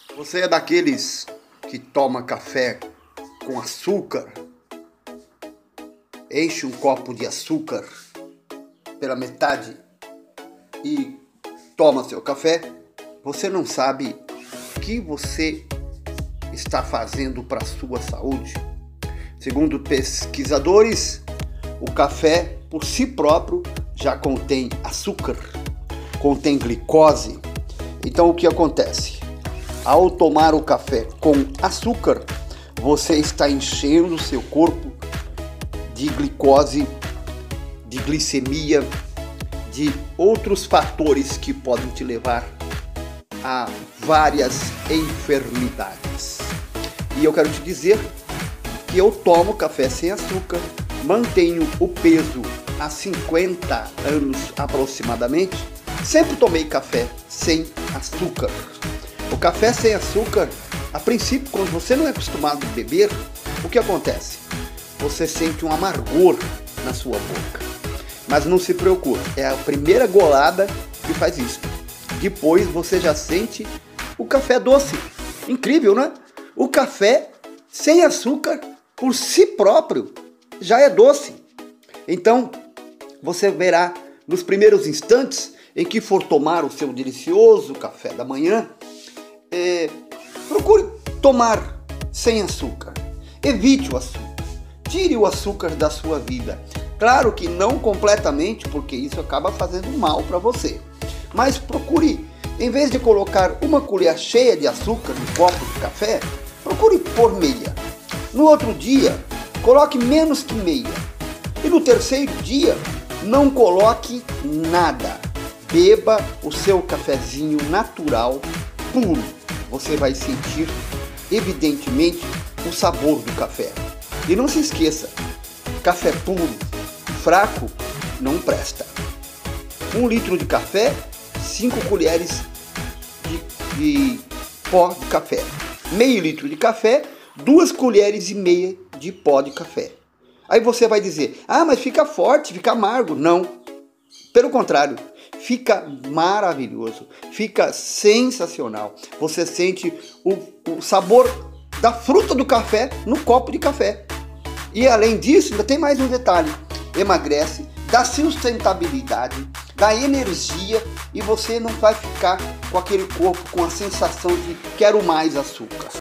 Você é daqueles que toma café com açúcar? Enche um copo de açúcar pela metade e toma seu café? Você não sabe o que você está fazendo para a sua saúde? Segundo pesquisadores, o café por si próprio já contém açúcar, contém glicose. Então o que acontece? Ao tomar o café com açúcar, você está enchendo o seu corpo de glicose, de glicemia, de outros fatores que podem te levar a várias enfermidades. E eu quero te dizer que eu tomo café sem açúcar, mantenho o peso há 50 anos aproximadamente, sempre tomei café sem açúcar. O café sem açúcar, a princípio, quando você não é acostumado a beber, o que acontece? Você sente um amargor na sua boca. Mas não se preocupe, é a primeira golada que faz isso. Depois você já sente o café doce. Incrível, né? O café sem açúcar, por si próprio, já é doce. Então, você verá nos primeiros instantes em que for tomar o seu delicioso café da manhã, procure tomar sem açúcar. Evite o açúcar. Tire o açúcar da sua vida. Claro que não completamente, porque isso acaba fazendo mal para você. Mas procure, em vez de colocar uma colher cheia de açúcar no copo de café, procure pôr meia. No outro dia, coloque menos que meia. E no terceiro dia, não coloque nada. Beba o seu cafezinho natural, puro. Você vai sentir, evidentemente, o sabor do café. E não se esqueça, café puro, fraco, não presta. 1 litro de café, 5 colheres de pó de café. Meio litro de café, 2 colheres e meia de pó de café. Aí você vai dizer, mas fica forte, fica amargo. Não, pelo contrário, fica maravilhoso, fica sensacional. Você sente o sabor da fruta do café no copo de café. E além disso, ainda tem mais um detalhe. Emagrece, dá sustentabilidade, dá energia e você não vai ficar com aquele corpo com a sensação de quero mais açúcar.